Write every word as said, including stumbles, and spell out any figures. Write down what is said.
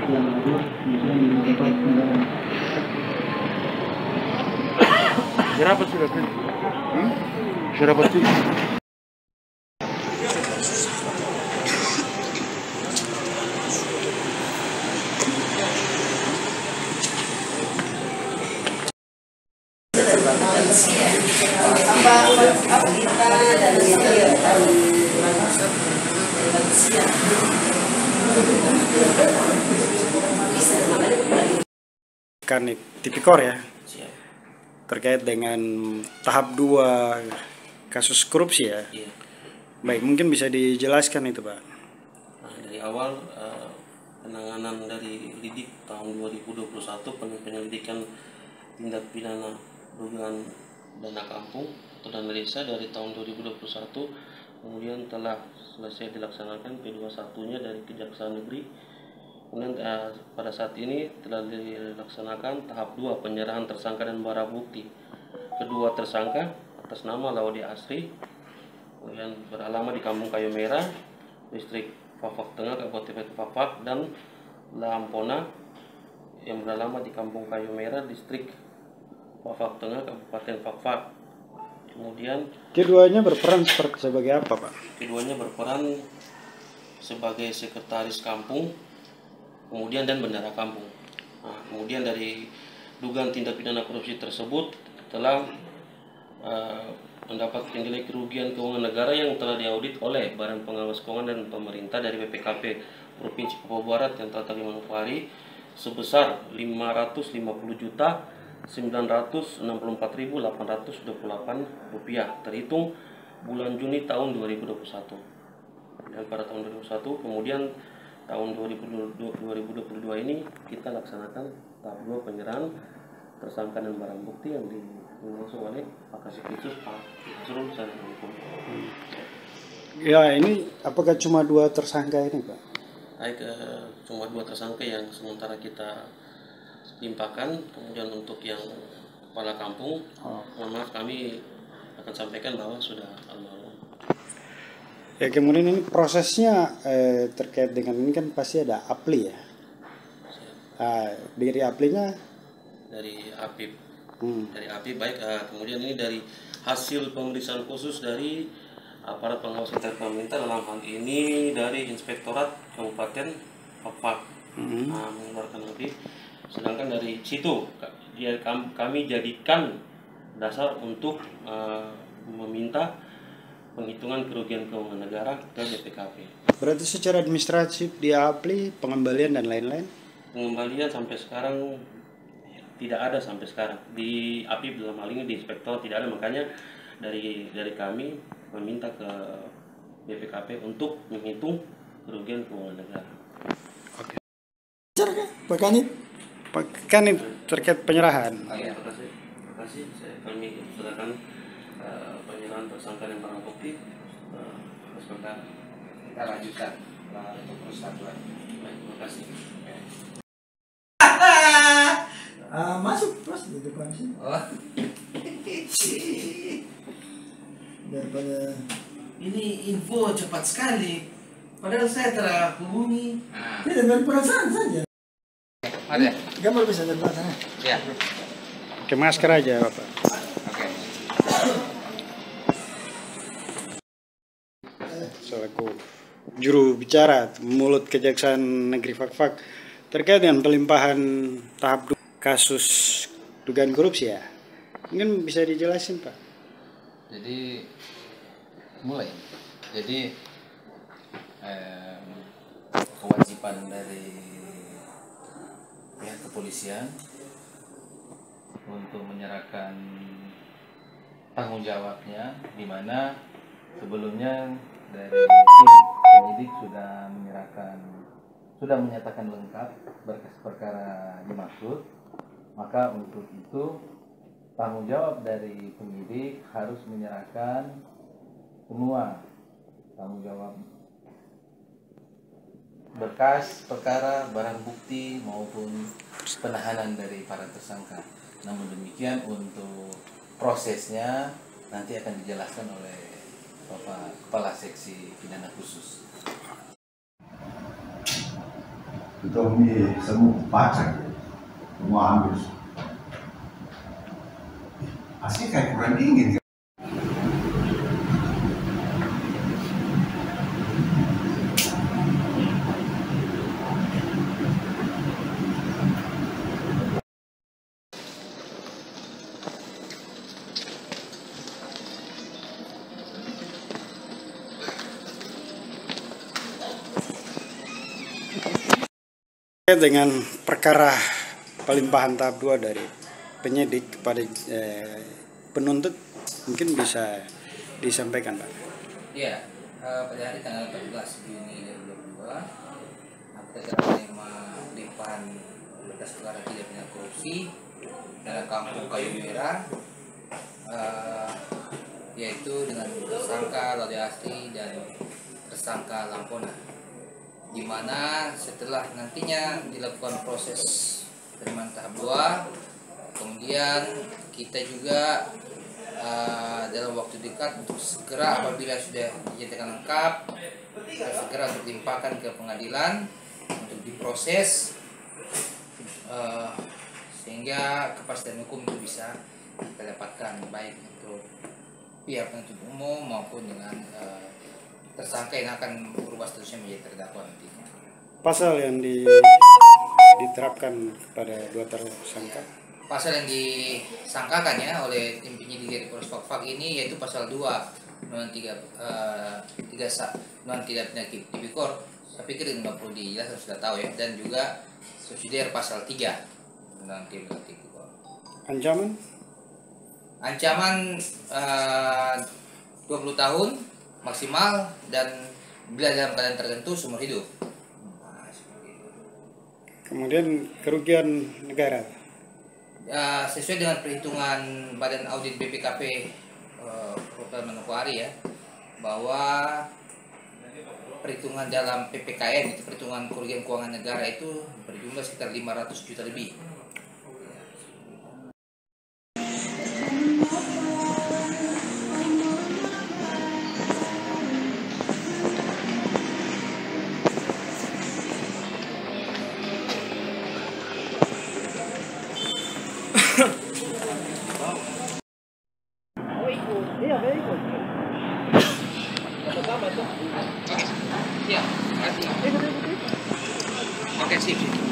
yang ada misalnya di tempat kendaraan. Berapa sudah kan? Hmm? Berapa sih? Kan tipikor ya terkait dengan tahap dua kasus korupsi ya. Iya. Baik, mungkin bisa dijelaskan itu Pak. Nah, dari awal uh, penanganan dari lidik tahun dua ribu dua puluh satu penyelidikan tindak pidana dugaan dana kampung atau dana desa dari tahun dua ribu dua puluh satu kemudian telah selesai dilaksanakan P dua puluh satu-nya dari Kejaksaan Negeri. Kemudian uh, pada saat ini telah dilaksanakan tahap dua penyerahan tersangka dan barang bukti. Kedua tersangka atas nama Laude Asri yang beralamat di Kampung Kayu Merah, distrik Fafak Tengah, Kabupaten Fafak, dan Lampona yang beralamat di Kampung Kayu Merah, distrik Fafak Tengah, Kabupaten Fafak. Kemudian keduanya berperan seperti sebagai apa Pak? Keduanya berperan sebagai sekretaris kampung, kemudian dan bendara kampung. Nah, kemudian dari dugaan tindak pidana korupsi tersebut telah uh, mendapat nilai kerugian keuangan negara yang telah diaudit oleh Badan Pengawas Keuangan dan Pemerintah dari B P K P Provinsi Papua Barat yang telah terima Manokwari sebesar lima ratus lima puluh juta sembilan ratus enam puluh empat ribu delapan ratus dua puluh delapan rupiah terhitung bulan Juni tahun dua ribu dua puluh satu. Dan pada tahun dua ribu dua puluh satu kemudian tahun dua ribu dua puluh dua ini kita laksanakan tahap dua penyerahan tersangka dan barang bukti yang dilangsung oleh Pak Kasih Khusus Pak Asrul Sadar Hukum. Hmm. Ya, ini apakah cuma dua tersangka ini Pak? Baik, eh, cuma dua tersangka yang sementara kita limpahkan. Kemudian untuk yang kepala kampung, oh. mohon maaf kami akan sampaikan bahwa sudah almarhum. Ya, kemudian ini prosesnya eh, terkait dengan ini kan pasti ada apli ya. Ah, dari aplinya dari APIP, hmm. dari APIP baik. Uh, kemudian ini dari hasil pemeriksaan khusus dari aparat pengawas internal pemerintah, dalam hal ini dari Inspektorat Kabupaten Fafak, hmm. uh, mengeluarkan APIP. Sedangkan dari situ dia kami jadikan dasar untuk uh, meminta penghitungan kerugian keuangan negara ke B P K P. Berarti secara administratif dia apli, pengembalian dan lain-lain? Pengembalian sampai sekarang tidak ada sampai sekarang. Di APIP dalam hal ini di Inspektor tidak ada, makanya dari dari kami meminta ke B P K P untuk menghitung kerugian keuangan negara. Oke. Pak Kanit? Pak Kanit terkait penyerahan. Oh, ya, terima kasih. Terima kasih. Saya kami serahkan Uh, penyerahan tersangka dan barang bukti uh, sebentar kita lanjutkan uh, untuk persatuan. Baik, terima kasih. Okay. uh, masuk plus di depan sini. Oh. Daripada ini info cepat sekali, padahal saya telah hubungi. Ah. Tidak dari perasaan saja. Ada. Gambar bisa dari sana. Ya. Oke, masker aja Bapak. Oke. Selaku juru bicara mulut Kejaksaan Negeri Fafak terkait dengan pelimpahan tahap dua kasus dugaan korupsi ya, mungkin bisa dijelasin Pak. Jadi mulai, jadi eh, kewajiban dari pihak kepolisian untuk menyerahkan tanggung jawabnya, di mana sebelumnya dari tim penyidik sudah menyerahkan, sudah menyatakan lengkap berkas perkara dimaksud, maka untuk itu tanggung jawab dari penyidik harus menyerahkan semua tanggung jawab berkas perkara, barang bukti maupun penahanan dari para tersangka. Namun demikian untuk prosesnya nanti akan dijelaskan oleh Bapak Kepala Seksi Pidana Khusus. Kita ini semua baca, semua ambil. Asli kayak kurang dingin. Dengan perkara pelimpahan tahap dua dari penyidik kepada eh, penuntut mungkin bisa disampaikan, Pak. Ya, eh, pada hari tanggal empat belas Juni dua ribu dua puluh dua, kita telah menerima limpahan berkas perkara tindak pidana korupsi dalam kampung Kayu Merah, eh, yaitu dengan tersangka Laude Asri dan tersangka Lampona, di mana setelah nantinya dilakukan proses penerimaan tahap dua, kemudian kita juga uh, dalam waktu dekat untuk segera apabila sudah dinyatakan lengkap, segera untuk dilimpahkan ke pengadilan untuk diproses, uh, sehingga kepastian hukum itu bisa kita dapatkan baik untuk pihak penuntut umum maupun dengan uh, tersangka yang akan berubah statusnya menjadi terdakwa nantinya. Pasal yang di, diterapkan kepada dua tersangka? Pasal yang disangkakan ya oleh tim penyidik dari Polres Fak-Fak ini yaitu pasal dua Undang-Undang tiga uh, tiga Undang-Undang Tindak Pidana Tipikor. Saya pikir ini nggak perlu dijelaskan, sudah tahu ya, dan juga subsidiar pasal tiga Undang-Undang Tindak Pidana Tipikor. Ancaman? Ancaman uh, dua puluh tahun maksimal, dan bila dalam keadaan tertentu seumur hidup. Nah, kemudian kerugian negara uh, sesuai dengan perhitungan Badan Audit B P K P uh, Prof. Manokwari ya, bahwa perhitungan dalam P P K N itu perhitungan kerugian keuangan negara itu berjumlah sekitar lima ratus juta lebih. Oke, siap. Oke, sip.